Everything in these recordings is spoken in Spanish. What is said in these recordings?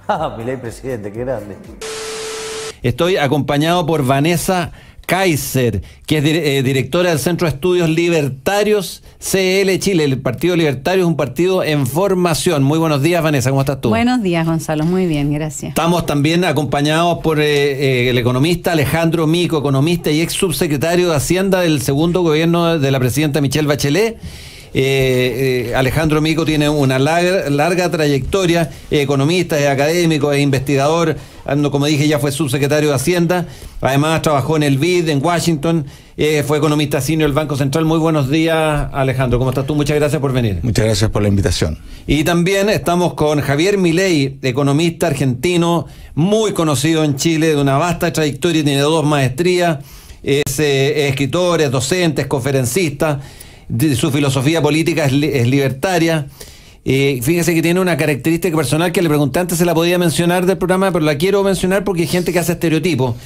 Ah, Milei presidente, qué grande. Estoy acompañado por Vanessa Kaiser, que es directora del Centro de Estudios Libertarios CL Chile. El Partido Libertario es un partido en formación. Muy buenos días, Vanessa, ¿cómo estás tú? Buenos días, Gonzalo, muy bien, gracias. Estamos también acompañados por el economista Alejandro Mico, economista y ex subsecretario de Hacienda del segundo gobierno de la presidenta Michelle Bachelet. Alejandro Mico tiene una larga trayectoria, economista, es académico, es investigador, como dije ya fue subsecretario de Hacienda, además trabajó en el BID en Washington, fue economista senior del Banco Central. Muy buenos días, Alejandro, ¿cómo estás tú? Muchas gracias por venir. Muchas gracias por la invitación. Y también estamos con Javier Milei, economista argentino, muy conocido en Chile, de una vasta trayectoria, tiene 2 maestrías, es escritor, es docente, es conferencista. Su filosofía política es libertaria. Fíjese que tiene una característica personal que le pregunté antes, se la podía mencionar del programa, pero la quiero mencionar porque hay gente que hace estereotipos.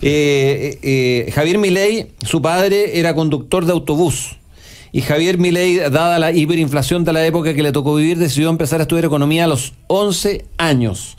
Javier Milei, su padre era conductor de autobús. Y Javier Milei, dada la hiperinflación de la época que le tocó vivir, decidió empezar a estudiar economía a los 11 años.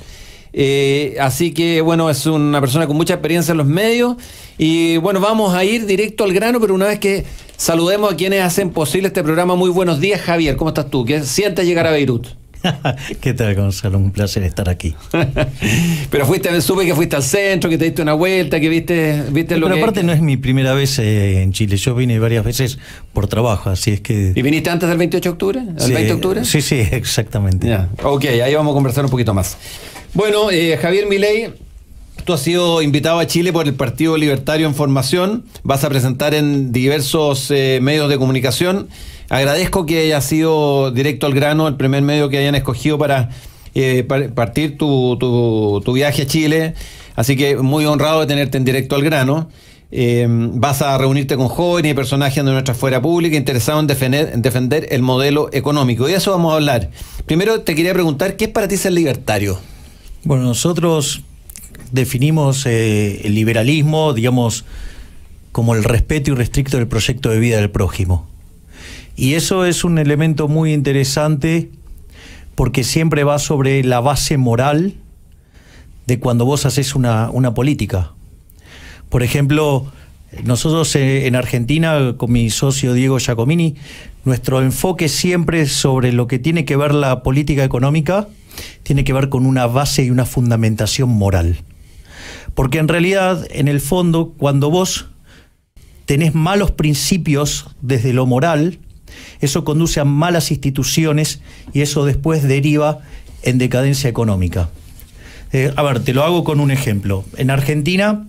Así que, bueno, es una persona con mucha experiencia en los medios. Y bueno, vamos a ir directo al grano, pero una vez que saludemos a quienes hacen posible este programa. Muy buenos días, Javier, ¿cómo estás tú? ¿Qué sientes llegar a Beirut? ¿Qué tal, Gonzalo? Un placer estar aquí. Pero supe que fuiste al centro, que te diste una vuelta, que viste lo que... Pero aparte no es mi primera vez en Chile, yo vine varias veces por trabajo, así es que... ¿Y viniste antes del 28 de octubre? ¿El 20 de octubre? Sí, sí, exactamente. Ya, ok, ahí vamos a conversar un poquito más. Bueno, Javier Milei, tú has sido invitado a Chile por el Partido Libertario en Formación, vas a presentar en diversos medios de comunicación. Agradezco que haya sido directo al grano, el primer medio que hayan escogido para partir tu viaje a Chile, así que muy honrado de tenerte en directo al grano. Vas a reunirte con jóvenes y personajes de nuestra esfera pública interesados en defender el modelo económico, y de eso vamos a hablar. Primero te quería preguntar, ¿qué es para ti ser libertario? Bueno, nosotros definimos el liberalismo, digamos, como el respeto irrestricto del proyecto de vida del prójimo. Y eso es un elemento muy interesante porque siempre va sobre la base moral de cuando vos haces una política. Por ejemplo, nosotros en Argentina, con mi socio Diego Giacomini, nuestro enfoque siempre sobre lo que tiene que ver la política económica tiene que ver con una base y una fundamentación moral. Porque en realidad, en el fondo, cuando vos tenés malos principios desde lo moral, eso conduce a malas instituciones y eso después deriva en decadencia económica. A ver, te lo hago con un ejemplo. En Argentina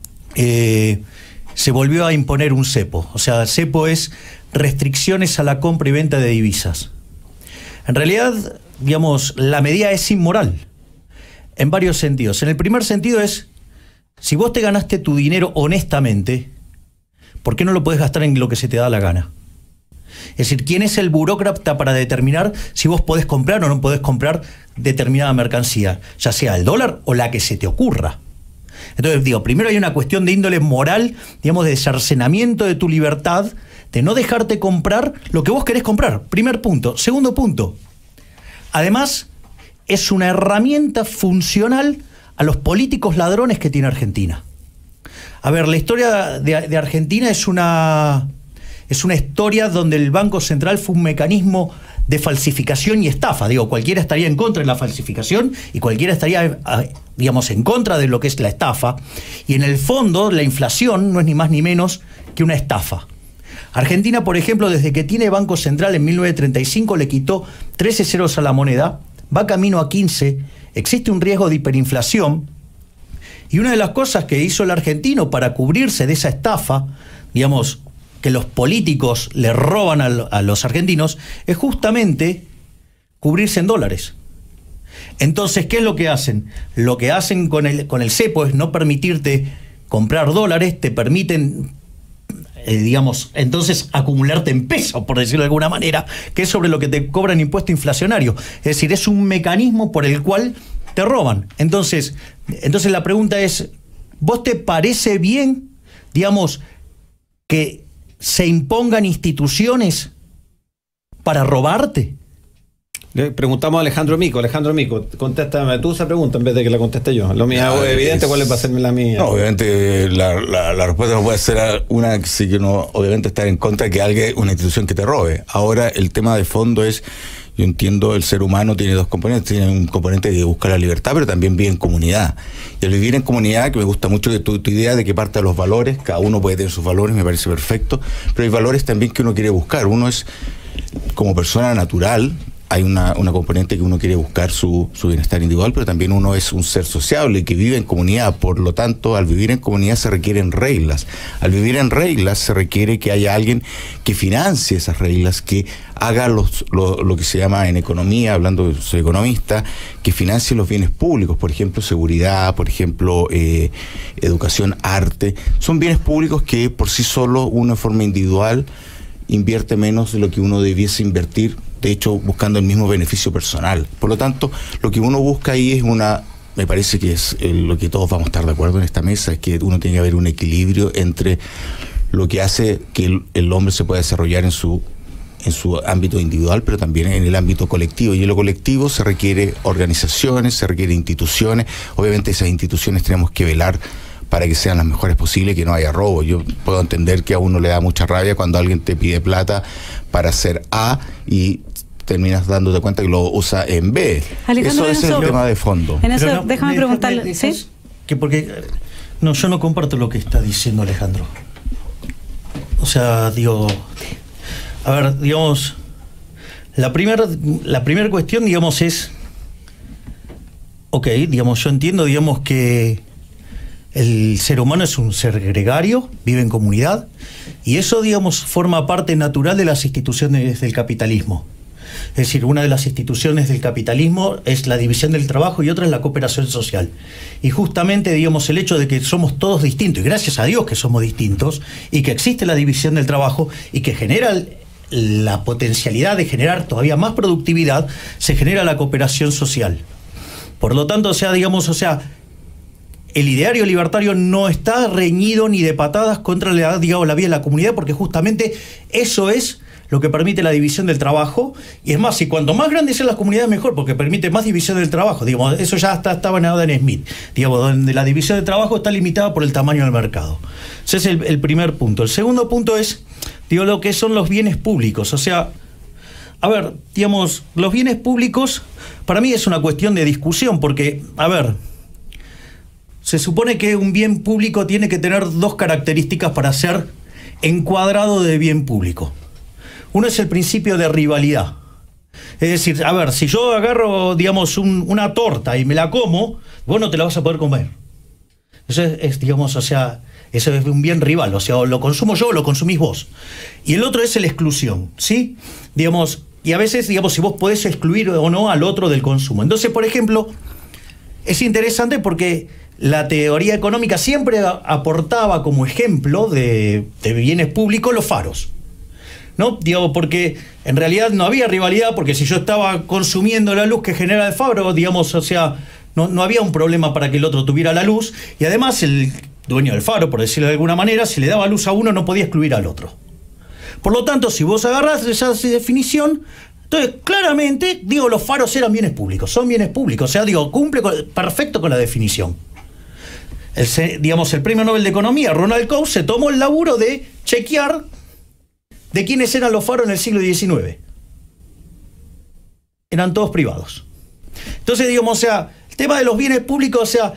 se volvió a imponer un cepo. O sea, el cepo es restricciones a la compra y venta de divisas. En realidad, digamos, la medida es inmoral en varios sentidos. En el primer sentido es, si vos te ganaste tu dinero honestamente, ¿por qué no lo podés gastar en lo que se te da la gana? Es decir, ¿quién es el burócrata para determinar si vos podés comprar o no podés comprar determinada mercancía? Ya sea el dólar o la que se te ocurra. Entonces, digo, primero hay una cuestión de índole moral, digamos, de cercenamiento de tu libertad, de no dejarte comprar lo que vos querés comprar. Primer punto. Segundo punto. Además, es una herramienta funcional a los políticos ladrones que tiene Argentina. A ver, la historia de Argentina es una historia donde el Banco Central fue un mecanismo de falsificación y estafa. Digo, cualquiera estaría en contra de la falsificación y cualquiera estaría, digamos, en contra de lo que es la estafa. Y en el fondo, la inflación no es ni más ni menos que una estafa. Argentina, por ejemplo, desde que tiene Banco Central en 1935 le quitó 13 ceros a la moneda, va camino a 15, existe un riesgo de hiperinflación. Y una de las cosas que hizo el argentino para cubrirse de esa estafa, digamos, que los políticos le roban a los argentinos, es justamente cubrirse en dólares. Entonces, ¿qué es lo que hacen? Lo que hacen con el cepo es no permitirte comprar dólares, te permiten, digamos, entonces acumularte en pesos, por decirlo de alguna manera, que es sobre lo que te cobran impuesto inflacionario. Es decir, es un mecanismo por el cual te roban. Entonces la pregunta es, ¿vos te parece bien, digamos, que se impongan instituciones para robarte? Le preguntamos a Alejandro Mico. Alejandro Mico, contéstame tú esa pregunta en vez de que la conteste yo. Lo mío es evidente, ¿cuál va a ser la mía? No, obviamente la respuesta no puede ser una que sí que uno obviamente está en contra de que alguien, una institución que te robe. Ahora el tema de fondo es, yo entiendo, el ser humano tiene dos componentes. Tiene un componente de buscar la libertad, pero también vive en comunidad. Y el vivir en comunidad, que me gusta mucho de tu idea de que parte de los valores, cada uno puede tener sus valores, me parece perfecto, pero hay valores también que uno quiere buscar. Uno es, como persona natural, hay una componente que uno quiere buscar su bienestar individual, pero también uno es un ser sociable que vive en comunidad. Por lo tanto, al vivir en comunidad se requieren reglas. Al vivir en reglas se requiere que haya alguien que financie esas reglas, que haga lo que se llama en economía, hablando, soy economista, que financie los bienes públicos, por ejemplo, seguridad, por ejemplo, educación, arte. Son bienes públicos que por sí solo uno de forma individual invierte menos de lo que uno debiese invertir, de hecho buscando el mismo beneficio personal. Por lo tanto, lo que uno busca ahí es me parece que es lo que todos vamos a estar de acuerdo en esta mesa, es que uno tiene que haber un equilibrio entre lo que hace que el hombre se pueda desarrollar en su ámbito individual, pero también en el ámbito colectivo. Y en lo colectivo se requiere organizaciones, se requiere instituciones. Obviamente esas instituciones tenemos que velar para que sean las mejores posibles, que no haya robo. Yo puedo entender que a uno le da mucha rabia cuando alguien te pide plata para hacer A y terminas dándote cuenta que lo usa en B. Alejandro, Eso es el tema de fondo. En eso, Pero déjame preguntarle. ¿Sí? Que porque no, yo no comparto lo que está diciendo Alejandro. O sea, digo, a ver, digamos, la primera cuestión, digamos, es, ok, digamos, yo entiendo, digamos, que el ser humano es un ser gregario, vive en comunidad, y eso, digamos, forma parte natural de las instituciones del capitalismo. Es decir, una de las instituciones del capitalismo es la división del trabajo y otra es la cooperación social. Y justamente, digamos, el hecho de que somos todos distintos, y gracias a Dios que somos distintos, y que existe la división del trabajo y que genera la potencialidad de generar todavía más productividad, se genera la cooperación social. Por lo tanto, o sea, digamos, o sea, el ideario libertario no está reñido ni de patadas contra la vida de la comunidad, porque justamente eso es lo que permite la división del trabajo. Y es más, y cuanto más grandes sean las comunidades, mejor, porque permite más división del trabajo. Digamos, eso ya estaba en Adam Smith, digamos, donde la división del trabajo está limitada por el tamaño del mercado. Ese es el primer punto. El segundo punto es, digo, lo que son los bienes públicos. O sea, a ver, digamos, los bienes públicos para mí es una cuestión de discusión, porque, a ver, se supone que un bien público tiene que tener dos características para ser encuadrado de bien público. Uno es el principio de rivalidad. Es decir, a ver, si yo agarro, digamos, una torta y me la como, vos no te la vas a poder comer. Eso es, digamos, o sea, eso es un bien rival, o sea, o lo consumo yo o lo consumís vos. Y el otro es la exclusión, ¿sí? Digamos, y a veces, digamos, si vos podés excluir o no al otro del consumo. Entonces, por ejemplo, es interesante porque la teoría económica siempre aportaba como ejemplo de bienes públicos los faros, ¿no? Digo, porque en realidad no había rivalidad, porque si yo estaba consumiendo la luz que genera el faro, digamos, o sea, no había un problema para que el otro tuviera la luz, y además el dueño del faro, por decirlo de alguna manera, si le daba luz a uno no podía excluir al otro. Por lo tanto, si vos agarrás esa definición, entonces claramente, digo, los faros eran bienes públicos, son bienes públicos, o sea, digo, cumple perfecto con la definición. Digamos, el premio Nobel de Economía, Ronald Coase, se tomó el laburo de chequear de quiénes eran los faros en el siglo XIX. Eran todos privados. Entonces, digamos, o sea, el tema de los bienes públicos, o sea,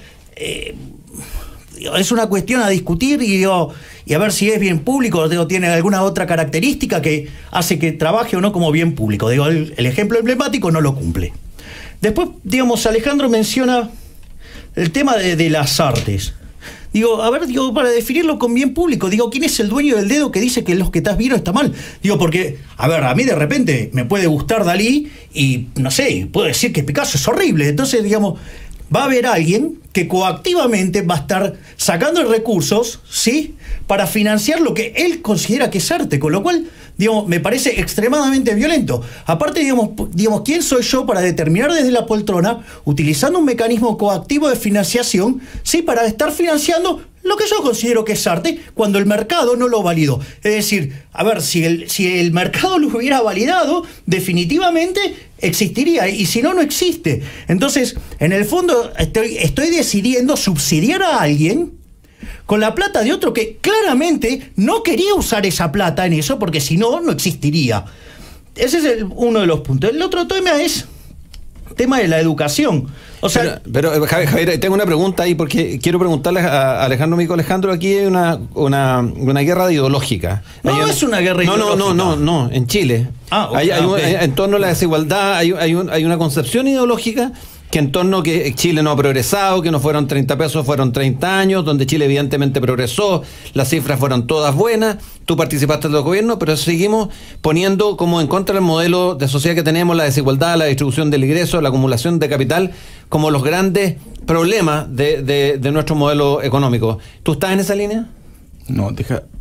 es una cuestión a discutir y a ver si es bien público o tiene alguna otra característica que hace que trabaje o no como bien público. Digo, el ejemplo emblemático no lo cumple. Después, digamos, Alejandro menciona el tema de las artes. Digo, a ver, digo, para definirlo con bien público, digo, ¿quién es el dueño del dedo que dice que los que estás viendo está mal? Digo, porque, a ver, a mí de repente me puede gustar Dalí y, no sé, puedo decir que Picasso es horrible. Entonces, digamos, va a haber alguien que coactivamente va a estar sacando recursos, ¿sí?, para financiar lo que él considera que es arte. Con lo cual, digamos, me parece extremadamente violento. Aparte, digamos, ¿quién soy yo para determinar desde la poltrona, utilizando un mecanismo coactivo de financiación, sí, para estar financiando lo que yo considero que es arte, cuando el mercado no lo validó? Es decir, a ver, si el mercado lo hubiera validado, definitivamente existiría, y si no, no existe. Entonces, en el fondo, estoy decidiendo subsidiar a alguien con la plata de otro que claramente no quería usar esa plata en eso, porque si no, no existiría. Ese es uno de los puntos. El otro tema es tema de la educación. O sea, pero Javier, tengo una pregunta ahí, porque quiero preguntarle a Alejandro Mico. Alejandro, aquí hay una guerra ideológica. No, es una guerra ideológica. No, en Chile. En torno a la desigualdad hay una concepción ideológica que en torno a que Chile no ha progresado, que no fueron 30 pesos, fueron 30 años, donde Chile evidentemente progresó, las cifras fueron todas buenas, tú participaste del gobierno, pero seguimos poniendo como en contra del modelo de sociedad que tenemos, la desigualdad, la distribución del ingreso, la acumulación de capital, como los grandes problemas de nuestro modelo económico. ¿Tú estás en esa línea? No,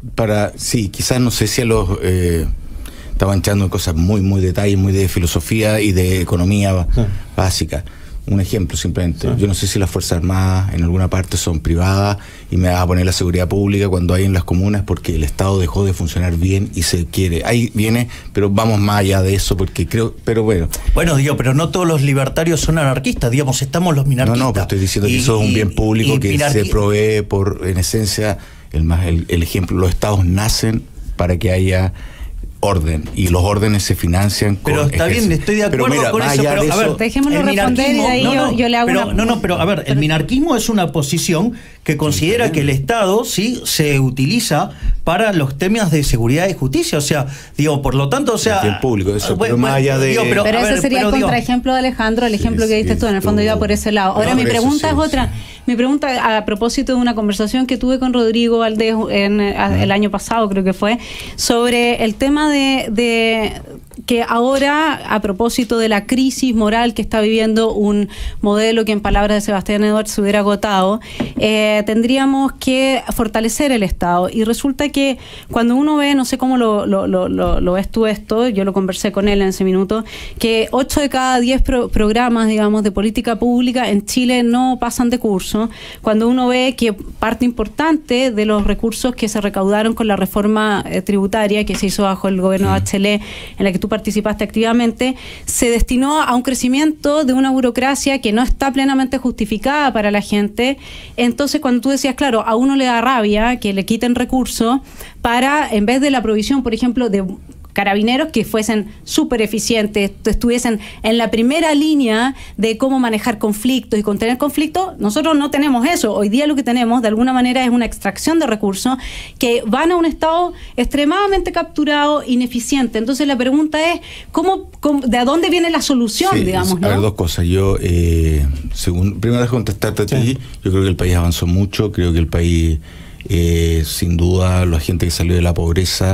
sí, quizás no sé si a los... estaban echando cosas muy detalles, muy de filosofía y de economía básica. Un ejemplo simplemente. Yo no sé si las Fuerzas Armadas en alguna parte son privadas y me vas a poner la seguridad pública cuando hay en las comunas, porque el Estado dejó de funcionar bien y se quiere. Ahí viene, pero vamos más allá de eso, porque creo, pero bueno. Bueno, digo, pero no todos los libertarios son anarquistas, digamos, estamos los minarquistas. No, pero estoy diciendo que eso es un bien público que se provee por, en esencia, el ejemplo, los Estados nacen para que haya orden, y los órdenes se financian con... Pero está bien, estoy de acuerdo con eso, pero a ver, dejémoslo responder y de ahí yo le hago pero a ver, el minarquismo es una posición que considera que el Estado sí se utiliza para los temas de seguridad y justicia, o sea, digo, por lo tanto, o sea... El público, eso, pero más allá de... Pero ese sería el contraejemplo de Alejandro, el ejemplo que diste tú, en el fondo iba por ese lado. Ahora mi pregunta es otra. Mi pregunta, a propósito de una conversación que tuve con Rodrigo Valdés el año pasado, creo que fue, sobre el tema de que ahora, a propósito de la crisis moral que está viviendo un modelo que en palabras de Sebastián Edwards se hubiera agotado, tendríamos que fortalecer el Estado. Y resulta que cuando uno ve, no sé cómo lo ves tú esto, yo lo conversé con él en ese minuto, que 8 de cada 10 programas, digamos, de política pública en Chile no pasan de curso, cuando uno ve que parte importante de los recursos que se recaudaron con la reforma tributaria que se hizo bajo el gobierno de Bachelet, en la que tú participaste activamente, se destinó a un crecimiento de una burocracia que no está plenamente justificada para la gente. Entonces, cuando tú decías, claro, a uno le da rabia que le quiten recursos para, en vez de la provisión, por ejemplo, de carabineros que fuesen súper eficientes, estuviesen en la primera línea de cómo manejar conflictos y contener conflictos, nosotros no tenemos eso. Hoy día lo que tenemos, de alguna manera, es una extracción de recursos que van a un Estado extremadamente capturado, ineficiente. Entonces la pregunta es, ¿de dónde viene la solución, digamos? A ver, dos cosas. Yo, primero de contestarte a ti, yo creo que el país avanzó mucho, creo que el país, sin duda, la gente que salió de la pobreza,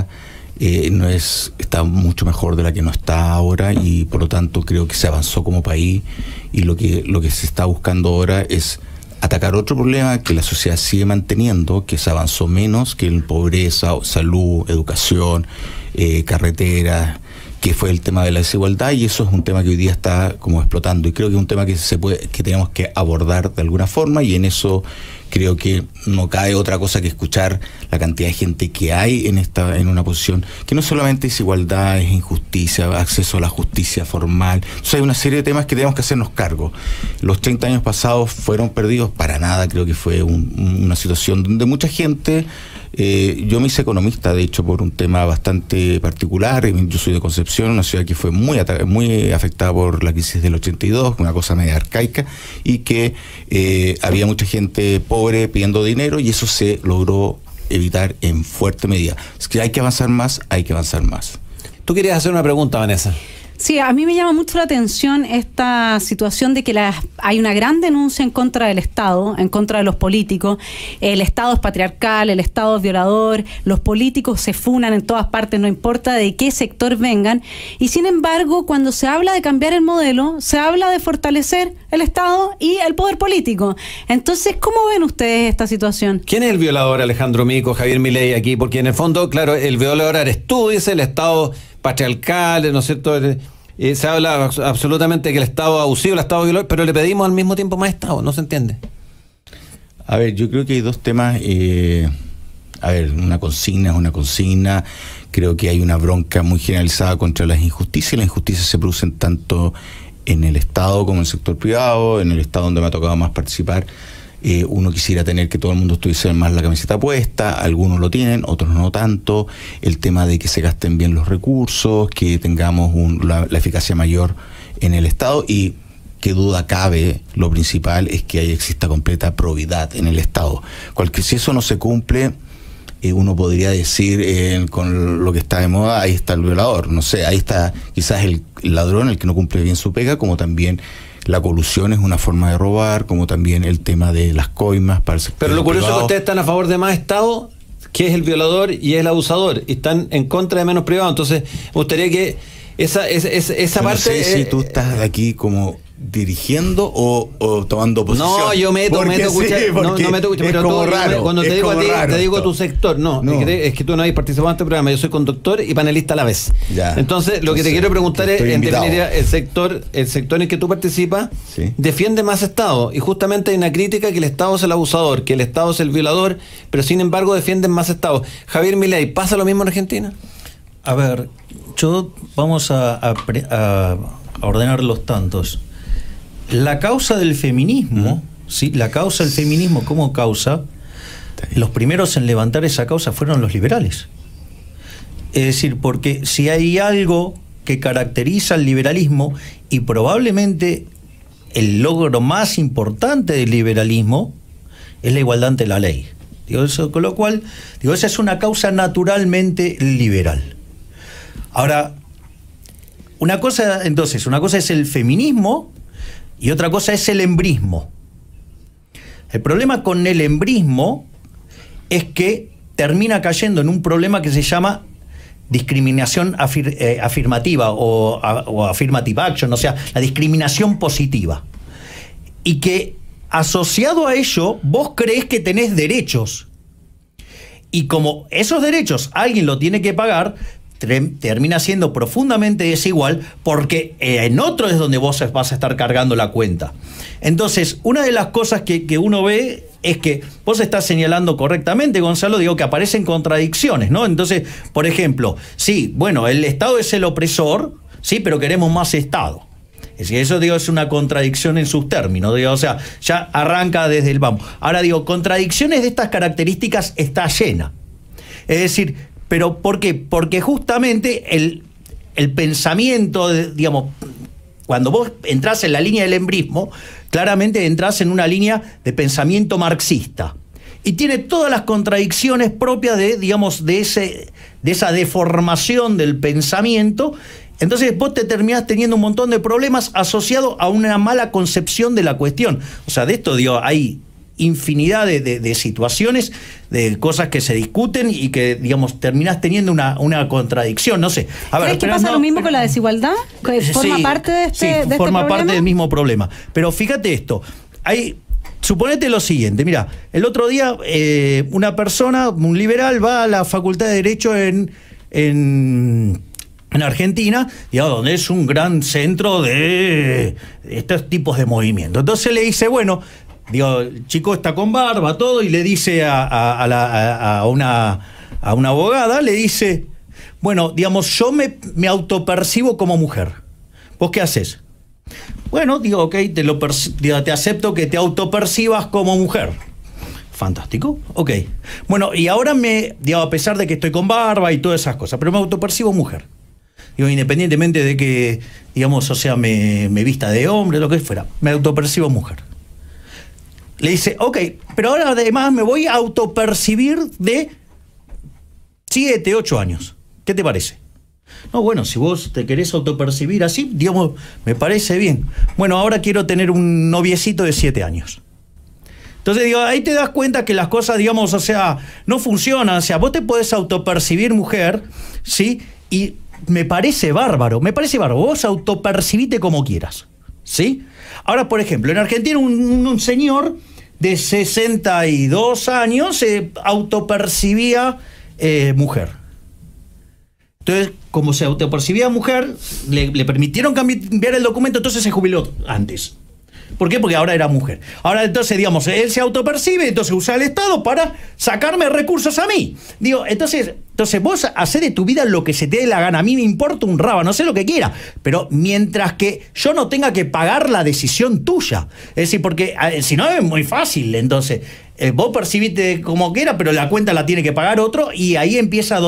está mucho mejor de la que no está ahora, y por lo tanto creo que se avanzó como país, y lo que se está buscando ahora es atacar otro problema que la sociedad sigue manteniendo, que se avanzó menos, que en pobreza, salud, educación, carreteras, que fue el tema de la desigualdad, y eso es un tema que hoy día está como explotando, y creo que es un tema que tenemos que abordar de alguna forma, y en eso creo que no cabe otra cosa que escuchar la cantidad de gente que hay en una posición que no solamente es desigualdad, es injusticia, acceso a la justicia formal. Entonces hay una serie de temas que tenemos que hacernos cargo. Los 30 años pasados fueron perdidos para nada, creo que fue una situación donde mucha gente... yo me hice economista, de hecho, por un tema bastante particular. Yo soy de Concepción, una ciudad que fue muy afectada por la crisis del 82, una cosa media arcaica, y que había mucha gente pobre pidiendo dinero, y eso se logró evitar en fuerte medida. Es que hay que avanzar más, hay que avanzar más. Tú querías hacer una pregunta, Vanessa. Sí, a mí me llama mucho la atención esta situación de que hay una gran denuncia en contra del Estado, en contra de los políticos. El Estado es patriarcal, el Estado es violador, los políticos se funan en todas partes, no importa de qué sector vengan. Y sin embargo, cuando se habla de cambiar el modelo, se habla de fortalecer el Estado y el poder político. Entonces, ¿cómo ven ustedes esta situación? ¿Quién es el violador, Alejandro Mico, Javier Milei aquí? Porque en el fondo, claro, el violador eres tú, dice el Estado patriarcal, ¿no es cierto? Se habla absolutamente que el Estado abusivo, el Estado violador, pero le pedimos al mismo tiempo más Estado, no se entiende. A ver, yo creo que hay dos temas. A ver, una consigna es una consigna. Creo que hay una bronca muy generalizada contra las injusticias. Las injusticias se producen tanto en el Estado como en el sector privado. En el Estado, donde me ha tocado más participar, uno quisiera tener que todo el mundo estuviese más la camiseta puesta. Algunos lo tienen, otros no tanto. El tema de que se gasten bien los recursos, que tengamos la eficacia mayor en el Estado, y qué duda cabe, lo principal es que exista completa probidad en el Estado. Si eso no se cumple, uno podría decir, con lo que está de moda, ahí está el violador, no sé, ahí está quizás el ladrón, el que no cumple bien su pega, como también la colusión es una forma de robar, como también el tema de las coimas para el sector Pero lo curioso privado. es que ustedes están a favor de más Estado, que es el violador y es el abusador, y están en contra de menos privado. Entonces, me gustaría que esa parte... No sé si tú estás aquí como dirigiendo o tomando posición. No, yo meto cuchara, no meto cuchara, pero como raro, cuando te digo a ti, te digo esto. tu sector, no. Es que tú no habéis participado en este programa, yo soy conductor y panelista a la vez. Ya. Entonces, lo que te quiero preguntar es, en definitiva, el sector en el que tú participas, sí, defiende más Estado, y justamente hay una crítica que el Estado es el abusador, que el Estado es el violador, pero sin embargo defienden más Estado. Javier Milei, ¿pasa lo mismo en Argentina? A ver, vamos a ordenar los tantos. La causa del feminismo, ¿sí? La causa del feminismo como causa, los primeros en levantar esa causa fueron los liberales. Es decir, porque si hay algo que caracteriza al liberalismo, y probablemente el logro más importante del liberalismo, es la igualdad ante la ley. Con lo cual, esa es una causa naturalmente liberal. Ahora, una cosa es el feminismo y otra cosa es el embrismo. El problema con el embrismo es que termina cayendo en un problema que se llama discriminación afirmativa o affirmative action, o sea, la discriminación positiva. Y que asociado a ello, vos creés que tenés derechos. Y como esos derechos alguien lo tiene que pagar, termina siendo profundamente desigual, porque en otro es donde vos vas a estar cargando la cuenta. Entonces, una de las cosas que uno ve es que vos estás señalando correctamente, Gonzalo, que aparecen contradicciones, ¿no? Entonces, por ejemplo, sí, bueno, el Estado es el opresor, sí, pero queremos más Estado. Es decir, eso es una contradicción en sus términos, o sea, ya arranca desde el vamos. Ahora contradicciones de estas características está llena. Es decir, ¿pero por qué? Porque justamente el pensamiento, cuando vos entrás en la línea del embrismo, claramente entrás en una línea de pensamiento marxista. Y tiene todas las contradicciones propias de esa deformación del pensamiento. Entonces vos te terminás teniendo un montón de problemas asociados a una mala concepción de la cuestión. O sea, de esto hay infinidad de situaciones, de cosas que se discuten y que, terminás teniendo una contradicción, no sé. A ver, ¿crees que pasa lo mismo con la desigualdad? ¿Forma parte de este forma parte problema? del mismo problema. Pero fíjate esto, suponete lo siguiente, mira, el otro día una persona, un liberal, va a la Facultad de Derecho en Argentina, donde es un gran centro de estos tipos de movimientos. Entonces le dice, bueno, el chico está con barba, todo, y le dice a una abogada, le dice, bueno, yo me autopercibo como mujer. ¿Vos qué haces? Bueno, ok, te acepto que te autopercibas como mujer. Fantástico, ok. Bueno, y ahora a pesar de que estoy con barba y todas esas cosas, pero me autopercibo mujer. Independientemente de que, me vista de hombre, lo que fuera, me autopercibo mujer. Le dice, ok, pero ahora además me voy a autopercibir de 7, 8 años. ¿Qué te parece? No, bueno, si vos te querés autopercibir así, digamos, me parece bien. Bueno, ahora quiero tener un noviecito de 7 años. Entonces, digo, ahí te das cuenta que las cosas, digamos, o sea, no funcionan. O sea, vos te podés autopercibir mujer, ¿sí? Y me parece bárbaro. Vos autopercibite como quieras, ¿sí? Ahora, por ejemplo, en Argentina un señor de 62 años se autopercibía mujer. Entonces, como se autopercibía mujer, le permitieron cambiar el documento, entonces se jubiló antes. ¿Por qué? Porque ahora era mujer. Ahora, entonces, digamos, él se autopercibe, entonces usa el Estado para sacarme recursos a mí. Digo, entonces vos hacés de tu vida lo que se te dé la gana. A mí me importa un raba, no sé lo que quiera. Pero mientras que yo no tenga que pagar la decisión tuya. Es decir, porque si no es muy fácil, entonces... vos percibiste como quiera, pero la cuenta la tiene que pagar otro, y ahí empieza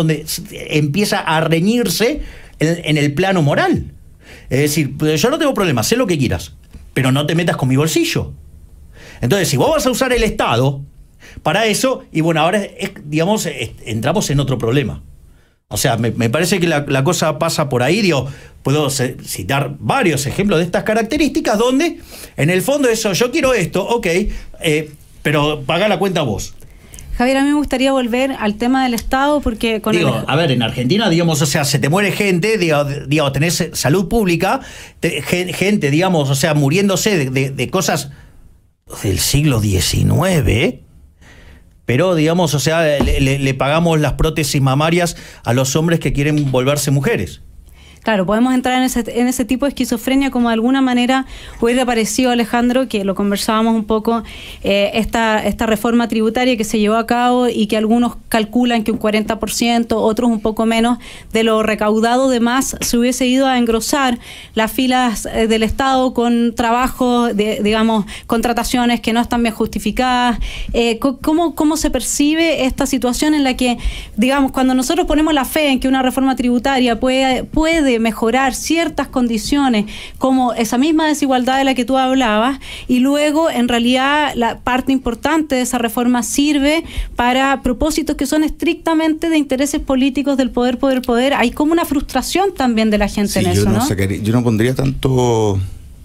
a reñirse en el plano moral. Es decir, yo no tengo problema, sé lo que quieras, pero no te metas con mi bolsillo. Entonces, si vos vas a usar el Estado para eso, y bueno, ahora, digamos, entramos en otro problema. O sea, me parece que la cosa pasa por ahí. Digo, puedo citar varios ejemplos de estas características donde, en el fondo, eso, yo quiero esto, ok, pero paga la cuenta vos. Javier, a mí me gustaría volver al tema del Estado porque... A ver, en Argentina, digamos, o sea, se te muere gente, digamos, tenés salud pública, gente, digamos, o sea, muriéndose de cosas del siglo XIX, pero, digamos, o sea, le pagamos las prótesis mamarias a los hombres que quieren volverse mujeres. Claro, podemos entrar en ese tipo de esquizofrenia, como de alguna manera hubiera parecido, Alejandro, que lo conversábamos un poco, esta reforma tributaria que se llevó a cabo y que algunos calculan que un 40%, otros un poco menos, de lo recaudado de más se hubiese ido a engrosar las filas del Estado con trabajos, digamos, contrataciones que no están bien justificadas. ¿Cómo se percibe esta situación en la que, digamos, cuando nosotros ponemos la fe en que una reforma tributaria puede mejorar ciertas condiciones, como esa misma desigualdad de la que tú hablabas, y luego en realidad la parte importante de esa reforma sirve para propósitos que son estrictamente de intereses políticos del poder, hay como una frustración también de la gente en eso, ¿no? Yo no pondría tanto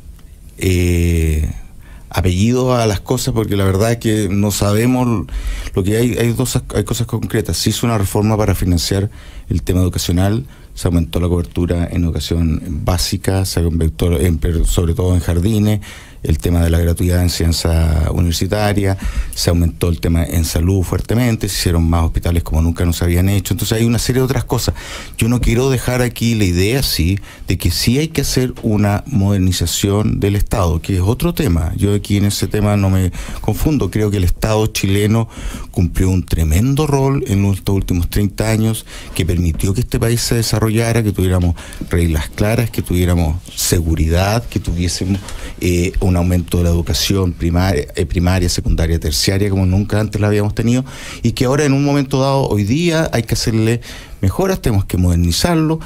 apellido a las cosas, porque la verdad es que no sabemos lo que hay cosas concretas. Se hizo una reforma para financiar el tema educacional, se aumentó la cobertura en educación básica, se aumentó sobre todo en jardines, el tema de la gratuidad de enseñanza universitaria, se aumentó el tema en salud fuertemente, se hicieron más hospitales como nunca nos habían hecho. Entonces hay una serie de otras cosas. Yo no quiero dejar aquí la idea, sí, de que sí hay que hacer una modernización del Estado, que es otro tema. Yo aquí en ese tema no me confundo. Creo que el Estado chileno cumplió un tremendo rol en estos últimos 30 años, que permitió que este país se desarrollara, que tuviéramos reglas claras, que tuviéramos seguridad, que tuviésemos un aumento de la educación primaria, secundaria, terciaria, como nunca antes la habíamos tenido, y que ahora en un momento dado, hoy día, hay que hacerle mejoras, tenemos que modernizarlo.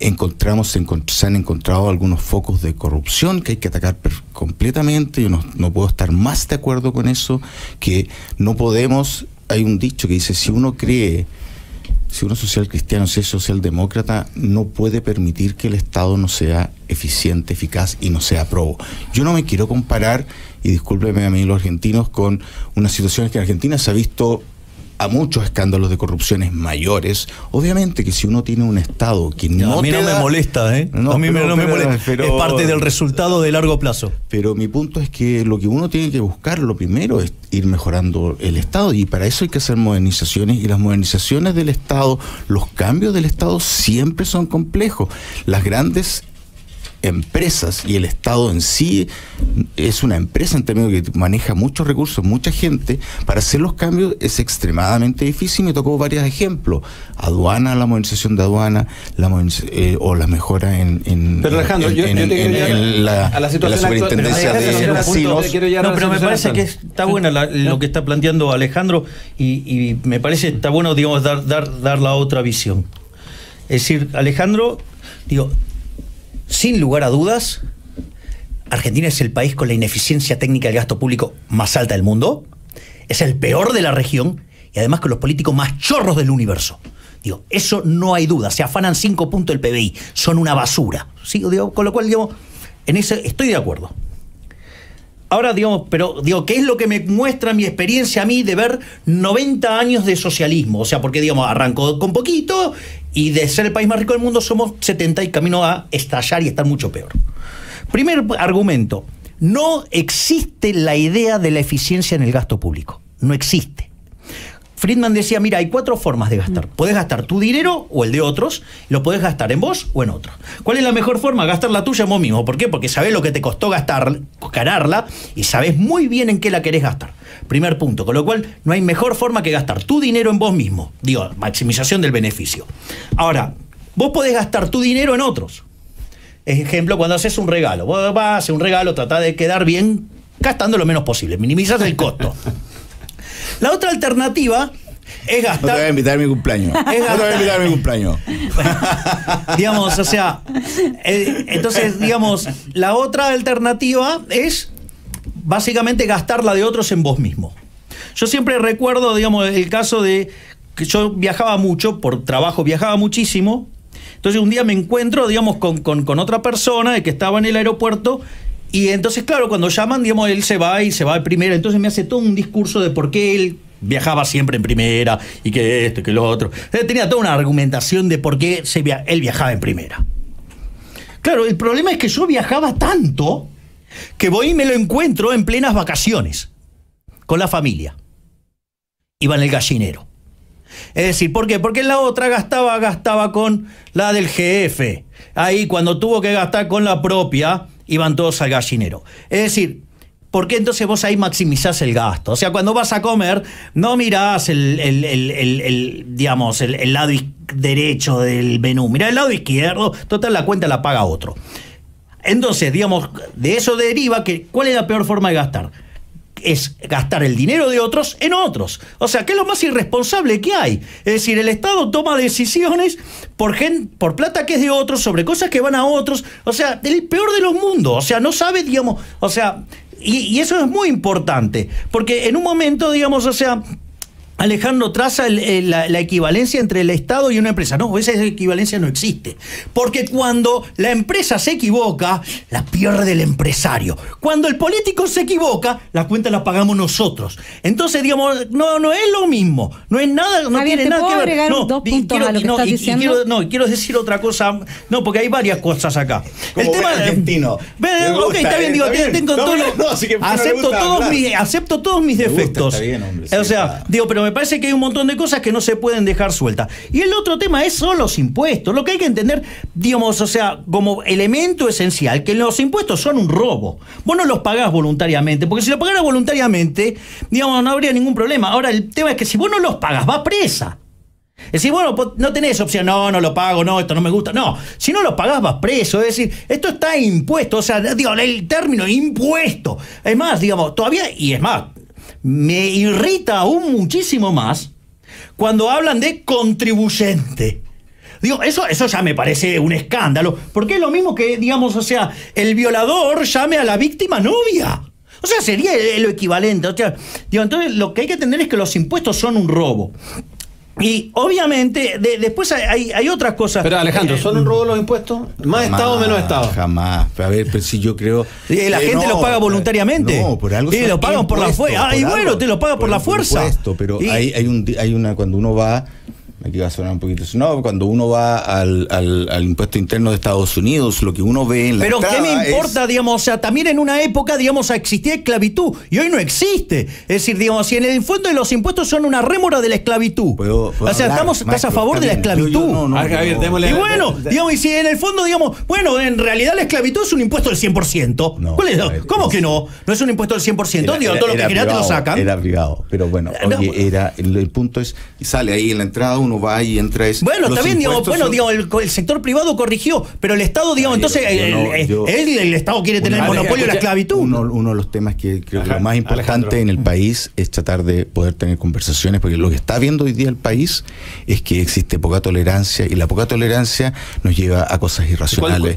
Se han encontrado algunos focos de corrupción que hay que atacar completamente. Yo no puedo estar más de acuerdo con eso, que no podemos. Hay un dicho que dice, si uno es social cristiano, si es socialdemócrata, no puede permitir que el Estado no sea eficiente, eficaz y no sea probo. Yo no me quiero comparar, y discúlpeme a mí los argentinos, con unas situaciones que en Argentina se ha visto a muchos escándalos de corrupciones mayores. Obviamente que si uno tiene un Estado que no, a mí no me molesta, ¿eh? A mí no me molesta. Es parte del resultado de largo plazo. Pero mi punto es que lo que uno tiene que buscar, lo primero, es ir mejorando el Estado, y para eso hay que hacer modernizaciones, y las modernizaciones del Estado, los cambios del Estado siempre son complejos. Las grandes empresas y el Estado en sí es una empresa en términos que maneja muchos recursos, mucha gente. Para hacer los cambios es extremadamente difícil. Me tocó varios ejemplos: aduana, la modernización de aduana, o la mejora en pero Alejandro, yo te quiero llevar a la situación de la superintendencia de casinos. No, pero me parece que está buena lo que está planteando Alejandro, y me parece está bueno, digamos, dar la otra visión. Es decir, Alejandro, digo, sin lugar a dudas, Argentina es el país con la ineficiencia técnica del gasto público más alta del mundo, es el peor de la región, y además con los políticos más chorros del universo. Digo, eso no hay duda, se afanan 5 puntos del PBI, son una basura. ¿Sí? Digo, con lo cual, digo, en eso estoy de acuerdo. Ahora, digamos, pero digo, ¿qué es lo que me muestra mi experiencia a mí de ver 90 años de socialismo? O sea, porque, digamos, arrancó con poquito y de ser el país más rico del mundo somos 70 y camino a estallar y estar mucho peor. Primer argumento, no existe la idea de la eficiencia en el gasto público. No existe. Friedman decía, mira, hay 4 formas de gastar. Podés gastar tu dinero o el de otros, lo podés gastar en vos o en otros. ¿Cuál es la mejor forma? Gastar la tuya en vos mismo. ¿Por qué? Porque sabés lo que te costó ganarla y sabés muy bien en qué la querés gastar. Primer punto. Con lo cual, no hay mejor forma que gastar tu dinero en vos mismo. Digo, maximización del beneficio. Ahora, vos podés gastar tu dinero en otros. Ejemplo, cuando haces un regalo. Vos vas a hacer un regalo, tratás de quedar bien gastando lo menos posible. Minimizás el costo. La otra alternativa es gastar... No te voy a invitar a mi cumpleaños. No te voy a invitar a mi cumpleaños. Digamos, o sea... entonces, digamos, la otra alternativa es básicamente gastar la de otros en vos mismo. Yo siempre recuerdo, digamos, el caso de que yo viajaba mucho, por trabajo viajaba muchísimo. Entonces un día me encuentro, digamos, con otra persona que estaba en el aeropuerto. Y entonces, claro, cuando llaman, digamos, él se va de primera. Entonces me hace todo un discurso de por qué él viajaba siempre en primera y que esto y que lo otro. Tenía toda una argumentación de por qué él viajaba en primera. Claro, el problema es que yo viajaba tanto que voy y me lo encuentro en plenas vacaciones con la familia. Iba en el gallinero. Es decir, ¿por qué? Porque la otra gastaba con la del jefe. Ahí, cuando tuvo que gastar con la propia, iban todos al gallinero. Es decir, ¿por qué entonces vos ahí maximizás el gasto? O sea, cuando vas a comer, no mirás digamos, el lado derecho del menú, mirá el lado izquierdo, total la cuenta la paga otro. Entonces, digamos, de eso deriva que ¿cuál es la peor forma de gastar? Es gastar el dinero de otros en otros. O sea, ¿qué es lo más irresponsable que hay? Es decir, el Estado toma decisiones por plata que es de otros, sobre cosas que van a otros. O sea, el peor de los mundos. O sea, no sabe, digamos, o sea, y eso es muy importante. Porque en un momento, digamos, o sea, Alejandro traza la equivalencia entre el Estado y una empresa. No, esa equivalencia no existe. Porque cuando la empresa se equivoca, la pierde el empresario. Cuando el político se equivoca, la cuenta la pagamos nosotros. Entonces, digamos, no es lo mismo. No es nada, no Javier, tiene nada que ver. No, dos puntos a lo que estás diciendo. Quiero decir otra cosa. No, porque hay varias cosas acá. Como el tema argentino. Ok, está bien, digo, tengo acepto todos mis defectos. Está bien, hombre, o sea, digo, pero me parece que hay un montón de cosas que no se pueden dejar sueltas. Y el otro tema son los impuestos. Lo que hay que entender, digamos, o sea, como elemento esencial, que los impuestos son un robo. Vos no los pagás voluntariamente, porque si lo pagaras voluntariamente, digamos, no habría ningún problema. Ahora, el tema es que si vos no los pagas, vas presa. Es decir, bueno, no tenés opción, no lo pago, no, esto no me gusta. No, si no lo pagás vas preso. Es decir, esto está impuesto. O sea, digo, el término impuesto. Es más, digamos, todavía, y es más, me irrita aún muchísimo más cuando hablan de contribuyente. Digo, eso ya me parece un escándalo, porque es lo mismo que, digamos, o sea, el violador llame a la víctima novia. O sea, sería lo equivalente. O sea, digo, entonces lo que hay que entender es que los impuestos son un robo. Y obviamente después hay otras cosas. Pero Alejandro, ¿son un robo los impuestos? ¿Más Jamás, Estado o menos Estado? Jamás. A ver, pero si yo creo... La gente lo paga voluntariamente. No, por algo. Lo pagan por la fuerza. Y bueno, te lo paga por la fuerza. Pero hay una, cuando uno va... Aquí va a sonar un poquito. No, cuando uno va al impuesto interno de Estados Unidos, lo que uno ve en la Pero ¿qué me importa, digamos? O sea, también en una época, digamos, existía esclavitud y hoy no existe. Es decir, digamos, si en el fondo de los impuestos son una rémora de la esclavitud. ¿Puedo o sea, ¿estás a favor de la esclavitud? Javier, démosle. Y bueno, digamos, y si en el fondo, digamos, bueno, en realidad la esclavitud es un impuesto del 100%. No, ¿Cuál es? ¿Cómo que no? No es un impuesto del 100%. Digo, todo lo que genera te lo sacan. Era privado. Pero bueno, el punto es, sale ahí en la entrada, uno va y entra eso. Bueno, está bien, digamos, el sector privado corrigió, pero el Estado, digamos, entonces el Estado quiere tener el monopolio de la esclavitud. Uno de los temas que creo que lo más importante en el país es tratar de poder tener conversaciones, porque lo que está viendo hoy día el país es que existe poca tolerancia, y la poca tolerancia nos lleva a cosas irracionales.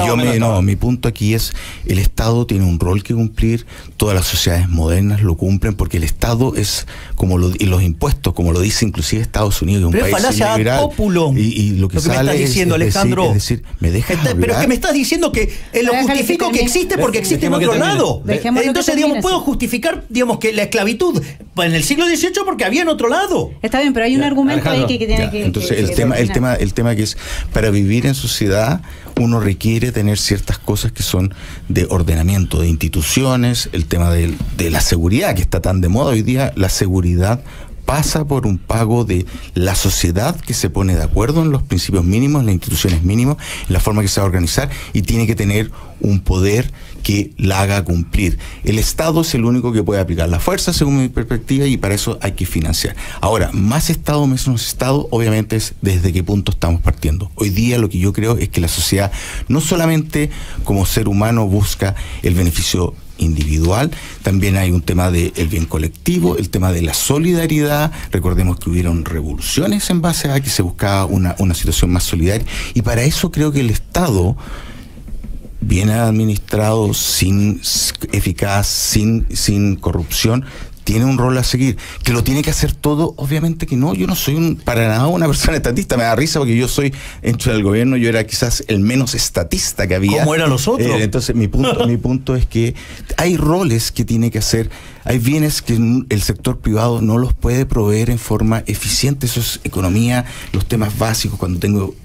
Mi punto aquí es, el Estado tiene un rol que cumplir, todas las sociedades modernas lo cumplen, porque el Estado es, y los impuestos, como lo dice inclusive Estados Unidos, que es un país falacia liberal. populum. Y lo que me sale estás diciendo, Alejandro. es decir, ¿me dejas hablar? Pero es que me estás diciendo que lo justifico que existe porque existe en otro lado. Entonces, digamos, puedo justificar, digamos, que la esclavitud en el siglo XVIII porque había en otro lado. Está bien, pero hay un argumento ahí que tiene que... Entonces, el tema que es, para vivir en sociedad, uno requiere tener ciertas cosas que son de ordenamiento de instituciones, el tema de la seguridad, que está tan de moda hoy día. La seguridad pasa por un pago de la sociedad que se pone de acuerdo en los principios mínimos, en las instituciones mínimas, en la forma que se va a organizar, y tiene que tener un poder que la haga cumplir. El Estado es el único que puede aplicar la fuerza, según mi perspectiva, y para eso hay que financiar. Ahora, más Estado, menos Estado, obviamente es desde qué punto estamos partiendo. Hoy día lo que yo creo es que la sociedad no solamente como ser humano busca el beneficio individual, también hay un tema del bien colectivo, el tema de la solidaridad. Recordemos que hubieron revoluciones en base a que se buscaba una situación más solidaria, y para eso creo que el Estado, bien administrado, eficaz, sin corrupción, tiene un rol a seguir. ¿Que lo tiene que hacer todo? Obviamente que no. Yo no soy para nada una persona estatista. Me da risa porque yo soy, dentro del gobierno, yo era quizás el menos estatista que había. ¿Cómo eran los otros? Entonces mi punto es que hay roles que tiene que hacer. Hay bienes que el sector privado no los puede proveer en forma eficiente. Eso es economía, los temas básicos, cuando tengo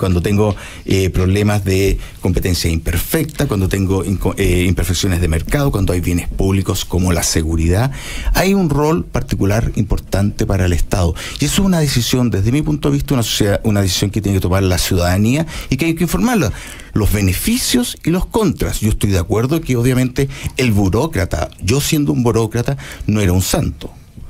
problemas de competencia imperfecta, cuando tengo imperfecciones de mercado, cuando hay bienes públicos como la seguridad. Hay un rol particular importante para el Estado. Y eso es una decisión, desde mi punto de vista, una decisión que tiene que tomar la ciudadanía y que hay que informarla. Los beneficios y los contras. Yo estoy de acuerdo que obviamente el burócrata, yo siendo un burócrata, no era un santo.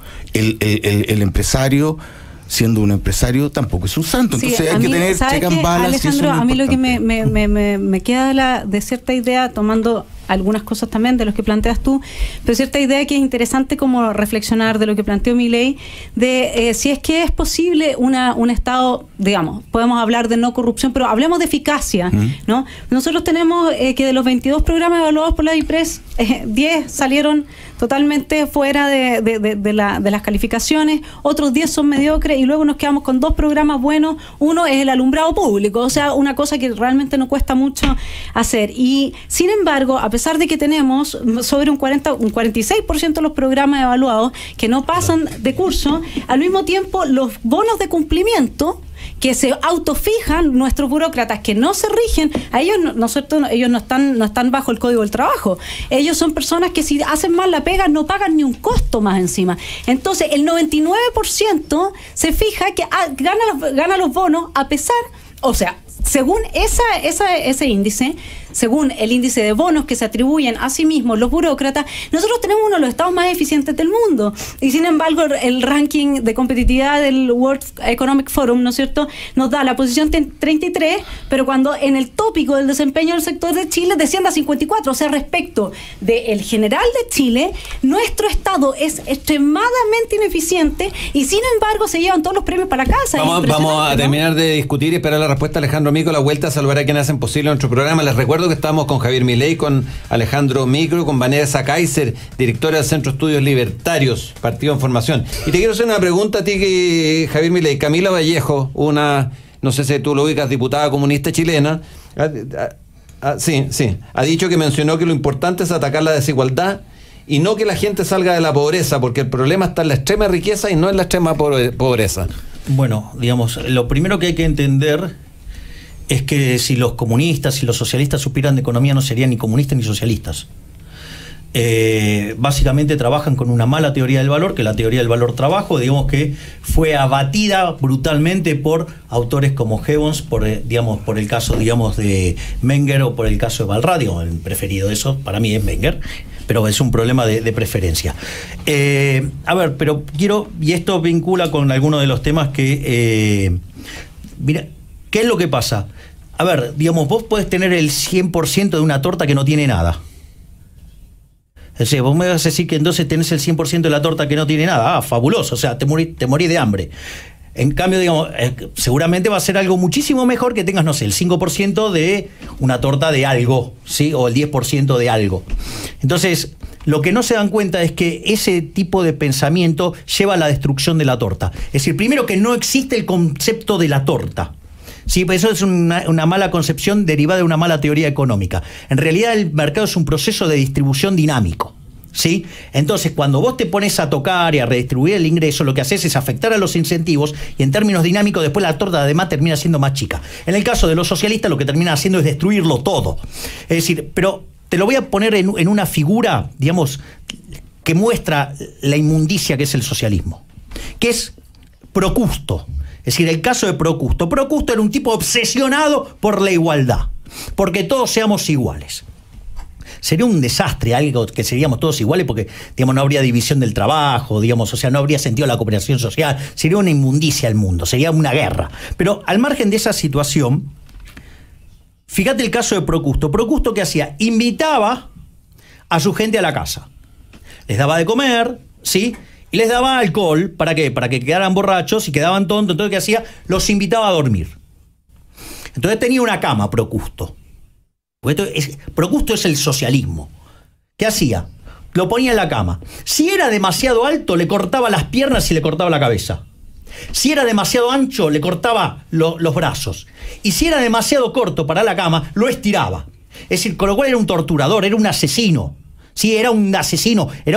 El empresario, siendo un empresario, tampoco es un santo. Entonces hay que tener check and balance. Alejandro, a mí lo que me queda de cierta idea, tomando algunas cosas también de los que planteas tú, pero cierta idea que es interesante como reflexionar de lo que planteó Milei, de si es que es posible un Estado, digamos, podemos hablar de no corrupción, pero hablemos de eficacia, ¿no? Nosotros tenemos que de los 22 programas evaluados por la IPRES, 10 salieron totalmente fuera de las calificaciones, otros 10 son mediocres, y luego nos quedamos con 2 programas buenos. Uno es el alumbrado público, o sea, una cosa que realmente no cuesta mucho hacer, y sin embargo, a pesar de que tenemos sobre un 46% de los programas evaluados que no pasan de curso, al mismo tiempo los bonos de cumplimiento que se autofijan nuestros burócratas, que no se rigen, a ellos ellos no están bajo el Código del Trabajo. Ellos son personas que si hacen mal la pega no pagan ni un costo más encima. Entonces el 99% se fija que gana los bonos a pesar, o sea, según ese índice, según el índice de bonos que se atribuyen a sí mismos los burócratas, nosotros tenemos uno de los estados más eficientes del mundo. Y sin embargo, el ranking de competitividad del World Economic Forum, ¿no es cierto?, nos da la posición 33, pero cuando en el tópico del desempeño del sector de Chile desciende a 54. O sea, respecto del general de Chile, nuestro estado es extremadamente ineficiente y sin embargo se llevan todos los premios para casa. Vamos a terminar de discutir y esperar la respuesta de Alejandro Mico. La vuelta a salvar a quienes hacen posible nuestro programa. Les recuerdo que estamos con Javier Milei, con Alejandro Mico, con Vanessa Kaiser, directora del Centro de Estudios Libertarios, Partido en Formación. Y te quiero hacer una pregunta a ti, Javier Milei. Camila Vallejo, no sé si tú lo ubicas, diputada comunista chilena, ha dicho que mencionó que lo importante es atacar la desigualdad y no que la gente salga de la pobreza, porque el problema está en la extrema riqueza y no en la extrema pobreza. Bueno, digamos, lo primero que hay que entender es que si los comunistas y los socialistas supieran de economía no serían ni comunistas ni socialistas. Básicamente trabajan con una mala teoría del valor, que es la teoría del valor trabajo, digamos que fue abatida brutalmente por autores como Gibbons, por el caso, digamos, de Menger o por el caso de Valradio. El preferido de esos para mí es Menger, pero es un problema de preferencia. A ver, pero y esto vincula con algunos de los temas que... mira, ¿qué es lo que pasa? A ver, digamos, vos podés tener el 100% de una torta que no tiene nada. Es decir, vos me vas a decir que entonces tenés el 100% de la torta que no tiene nada. Fabuloso, o sea, te morís de hambre. En cambio, digamos, seguramente va a ser algo muchísimo mejor que tengas, no sé, el 5% de una torta de algo, ¿sí? O el 10% de algo. Entonces, lo que no se dan cuenta es que ese tipo de pensamiento lleva a la destrucción de la torta. Es decir, primero que no existe el concepto de la torta. Sí, pues eso es una mala concepción derivada de una mala teoría económica. En realidad el mercado es un proceso de distribución dinámico. ¿Sí? Entonces, cuando vos te pones a tocar y a redistribuir el ingreso, lo que haces es afectar a los incentivos y en términos dinámicos después la torta además termina siendo más chica. En el caso de los socialistas lo que terminan haciendo es destruirlo todo. Es decir, pero te lo voy a poner en una figura, digamos, que muestra la inmundicia que es el socialismo, que es Procusto. Es decir, el caso de Procusto. Procusto era un tipo obsesionado por la igualdad, porque todos seamos iguales. Sería un desastre, algo que seríamos todos iguales porque, digamos, no habría división del trabajo, digamos, o sea, no habría sentido la cooperación social, sería una inmundicia el mundo, sería una guerra. Pero al margen de esa situación, fíjate el caso de Procusto. Procusto, ¿qué hacía? Invitaba a su gente a la casa. Les daba de comer, ¿sí? Y les daba alcohol, ¿para qué? Para que quedaran borrachos y quedaban tontos. Entonces, ¿qué hacía? Los invitaba a dormir. Entonces tenía una cama, Procusto. Procusto es el socialismo. ¿Qué hacía? Lo ponía en la cama. Si era demasiado alto, le cortaba las piernas y le cortaba la cabeza. Si era demasiado ancho, le cortaba los brazos. Y si era demasiado corto para la cama, lo estiraba. Es decir, con lo cual era un torturador, era un asesino. Sí, era un asesino, era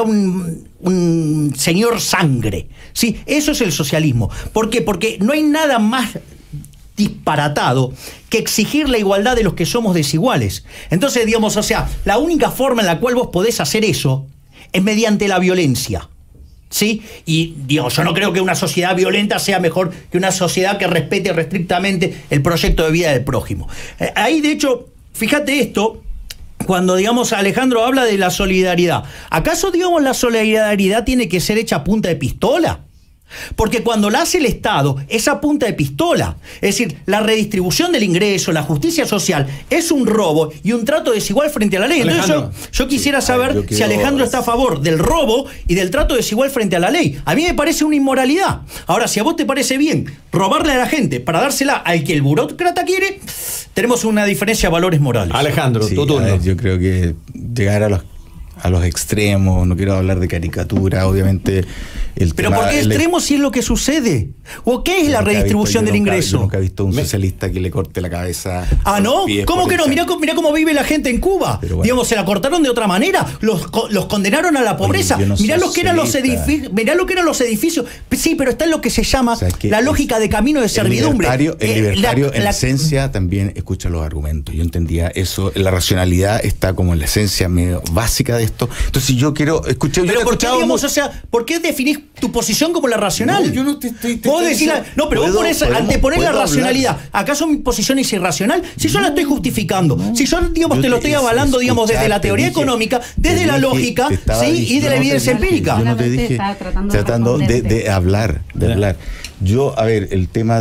un señor sangre. Sí, eso es el socialismo. ¿Por qué? Porque no hay nada más disparatado que exigir la igualdad de los que somos desiguales. Entonces, digamos, o sea, la única forma en la cual vos podés hacer eso es mediante la violencia. ¿Sí? Y, digamos, yo no creo que una sociedad violenta sea mejor que una sociedad que respete restrictamente el proyecto de vida del prójimo. Ahí, de hecho, fíjate esto, cuando, digamos, Alejandro habla de la solidaridad. ¿Acaso, digamos, la solidaridad tiene que ser hecha a punta de pistola? Porque cuando la hace el Estado es a punta de pistola. Es decir, la redistribución del ingreso, la justicia social es un robo y un trato desigual frente a la ley. Entonces yo quisiera saber si Alejandro está a favor del robo y del trato desigual frente a la ley. A mí me parece una inmoralidad. Ahora, si a vos te parece bien robarle a la gente para dársela al que el burócrata quiere, tenemos una diferencia de valores morales. Alejandro, Sí, tu turno. yo creo que llegar a los extremos, no quiero hablar de caricatura, obviamente. Pero ¿por qué extremos si es lo que sucede? ¿O qué es la redistribución del ingreso? Yo nunca he visto un socialista que le corte la cabeza. Ah, ¿no? ¿Cómo que no? Mirá cómo vive la gente en Cuba. Bueno, digamos, se la cortaron de otra manera. Los condenaron a la pobreza. Mirá lo que eran los edificios. Mirá lo que eran los edificios. Sí, pero está en lo que se llama la lógica de camino de servidumbre. El libertario en esencia también escucha los argumentos. Yo entendía eso. La racionalidad está como en la esencia medio básica de esto. Entonces yo quiero escuchar. Pero ¿por qué, digamos, o sea, ¿por qué definís tu posición como la racional? No, yo no te estoy... No, pero vos anteponés la racionalidad. Hablar. ¿Acaso mi posición es irracional? Si yo la estoy justificando, si yo, digamos, te lo estoy avalando, digamos, desde la teoría económica, desde la lógica, ¿sí? Y de la evidencia empírica. Yo no te dije, tratando de hablar. Yo, a ver, el tema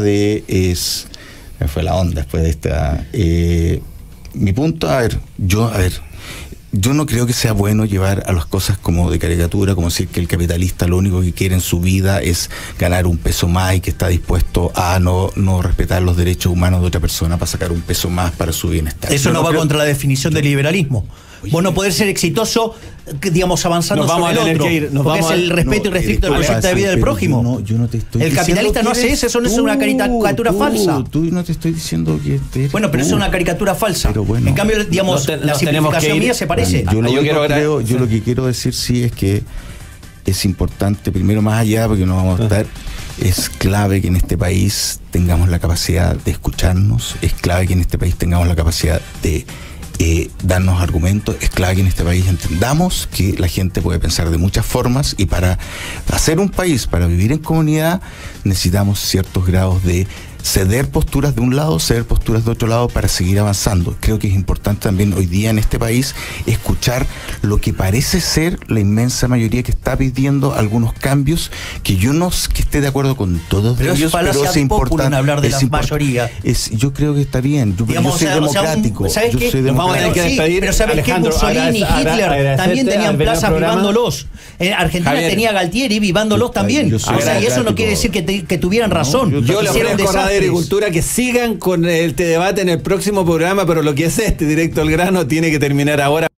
me fue la onda después de esta... mi punto, yo no creo que sea bueno llevar a las cosas como de caricatura, como decir que el capitalista lo único que quiere en su vida es ganar un peso más y que está dispuesto a no respetar los derechos humanos de otra persona para sacar un peso más para su bienestar. Eso no va contra la definición del liberalismo. Vos no podés ser exitoso, digamos, avanzando sobre el otro, porque es el respeto irrestricto del proyecto de vida del prójimo. Yo no te estoy el capitalista no hace eso no es una caricatura falsa. Tú no te estoy diciendo que... Bueno, pero es una caricatura falsa. Bueno, en cambio, digamos, la simplificación mía se parece. Yo lo que quiero decir sí es que es importante, primero más allá, porque no vamos a estar... Es clave que en este país tengamos la capacidad de escucharnos, es clave que en este país tengamos la capacidad de darnos argumentos, es clave que en este país entendamos que la gente puede pensar de muchas formas y para hacer un país, para vivir en comunidad, necesitamos ciertos grados de ceder posturas de un lado, ceder posturas de otro lado para seguir avanzando. Creo que es importante también hoy día en este país escuchar lo que parece ser la inmensa mayoría que está pidiendo algunos cambios, que yo no que esté de acuerdo con todos ellos, pero es importante hablar de la mayoría. Yo creo que está bien. Yo soy democrático. ¿Sabes qué? Nos vamos a tener que despedir. Pero ¿sabes qué? Mussolini y Hitler también tenían plazas vivándolos. Argentina tenía Galtieri vivándolos también. O sea, y eso no quiere decir que tuvieran razón. Yo le ofrezco a Radio Agricultura que sigan con este debate en el próximo programa, pero lo que es Directo al Grano tiene que terminar ahora.